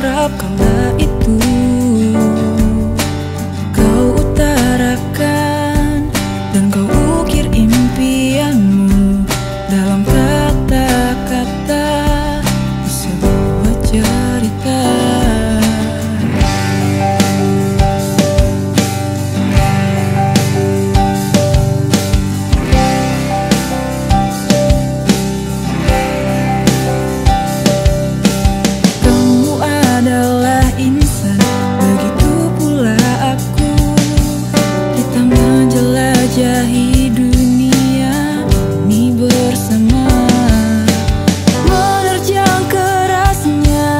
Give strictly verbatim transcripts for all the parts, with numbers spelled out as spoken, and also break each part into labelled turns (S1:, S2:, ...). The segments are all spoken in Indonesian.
S1: akrab kala itu kau utarakan dan kau ukir impianmu dalam kata-kata di sebuah cerita. Menjelajahi dunia ini bersama, menerjang kerasnya,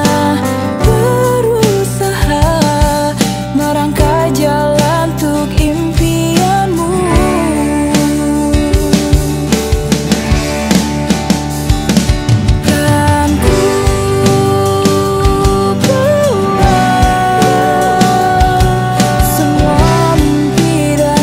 S1: berusaha merangkai jalan untuk impianmu. Kan ku bawa semua mimpi dan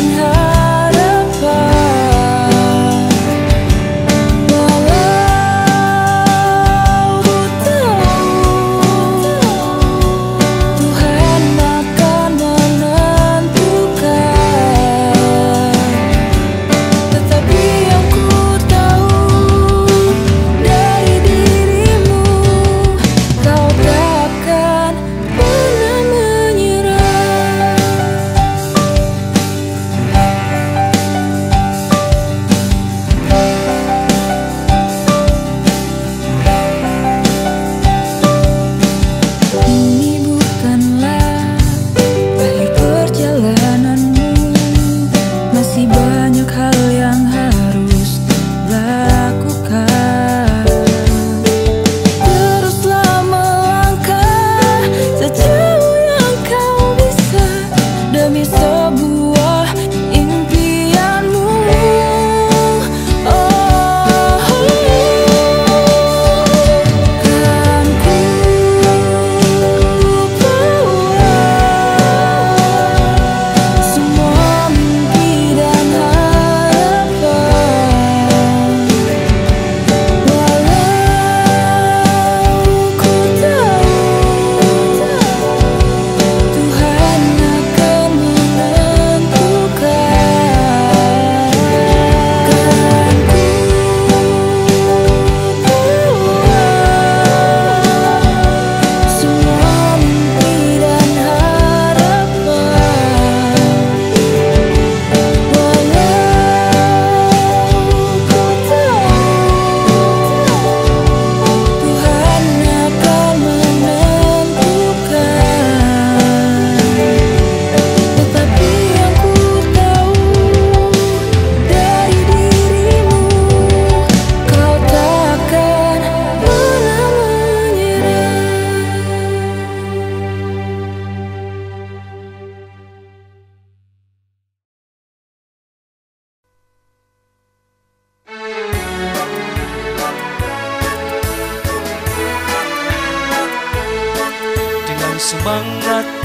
S2: semangat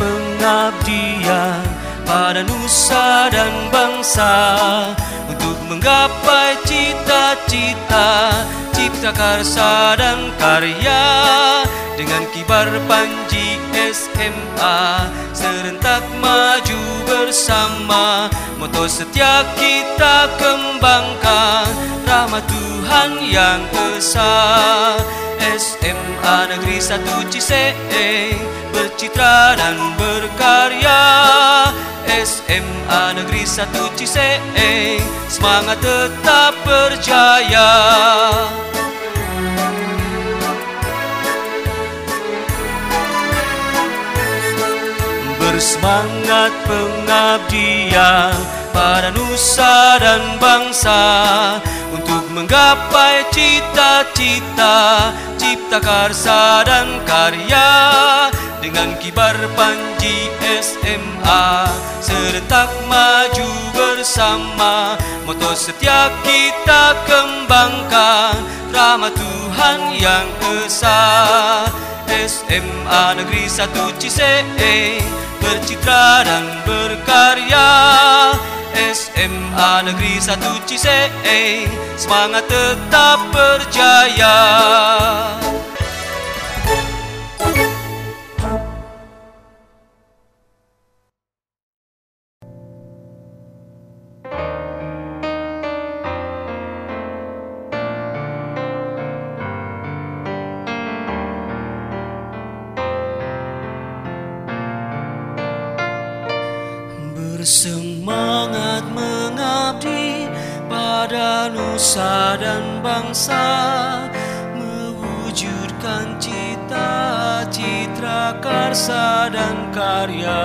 S2: pengabdian pada nusa dan bangsa untuk menggapai cita-cita, cipta karsa dan karya. Dengan kibar panji S M A serentak maju bersama, moto setia kita kembangkan, rahmat Tuhan yang esa. S M A Negeri satu Ciseeng bercitra dan berkarya. S M A Negeri satu Ciseeng semangat tetap berjaya. Bersemangat pengabdian pada nusa dan bangsa untuk menggapai cita-cita, cipta karsa dan karya. Dengan kibar panji S M A serentak maju bersama, moto setia kita kembangkan, rahmat Tuhan yang esa. S M A Negeri satu Ciseeng bercitra dan berkarya. S M A Negeri satu Ciseeng semangat tetap berjaya. Bersemangat mengabdi pada nusa dan bangsa, mewujudkan cita-cita karsa dan karya.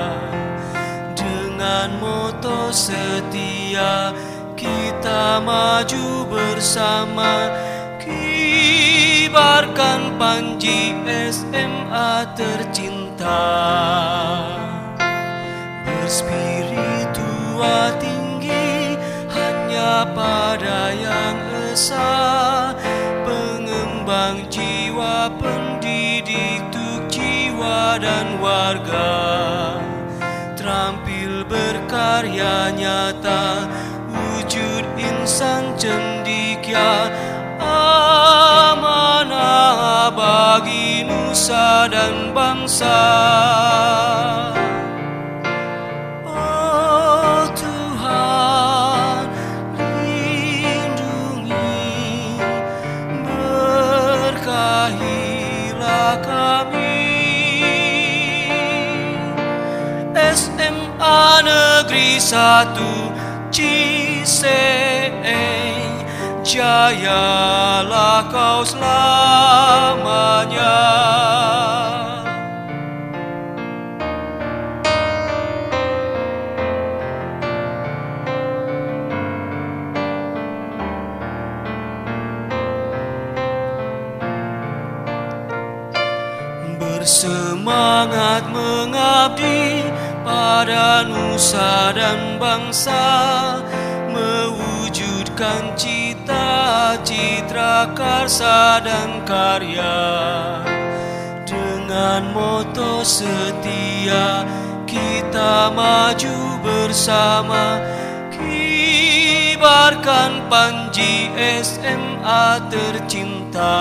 S2: Dengan moto setia kita maju bersama, kibarkan panji S M A tercinta. Berspiritua tinggi hanya pada yang esa, pengembang jiwa, pendidik tuk jiwa dan warga. Terampil berkarya nyata, wujud insan cendekia, amanah bagi nusa dan bangsa. Oh Tuhan, lindungi, berkahilah kami. S M A Negeri satu Ciseeng, jayalah kau selamanya. Bersemangat mengabdi pada nusa dan bangsa, mewujudkan cita-cita karsa dan karya. Dengan moto setia kita maju bersama, kibarkan panji S M A tercinta.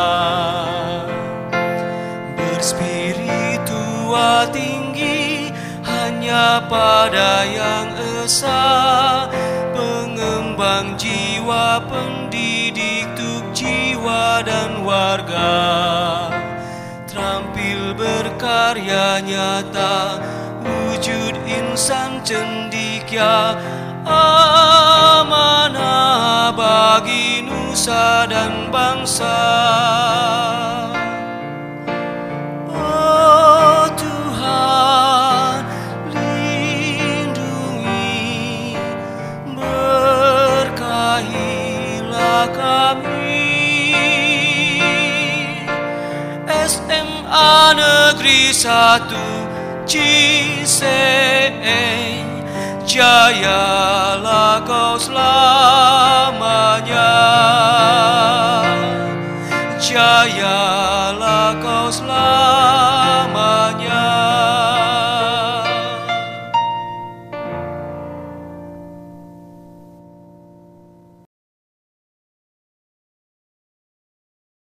S2: Berspiritua tinggi hanya pada yang esa, pengembang jiwa, pendidik tuk jiwa dan warga. Terampil berkarya nyata, wujud insan cendekia, amanah bagi nusa dan bangsa. Oh Tuhan, lindungi, berkahilah kami. S M A Negeri satu Ciseeng, jayalah kau selamanya. Jayalah kau selamanya.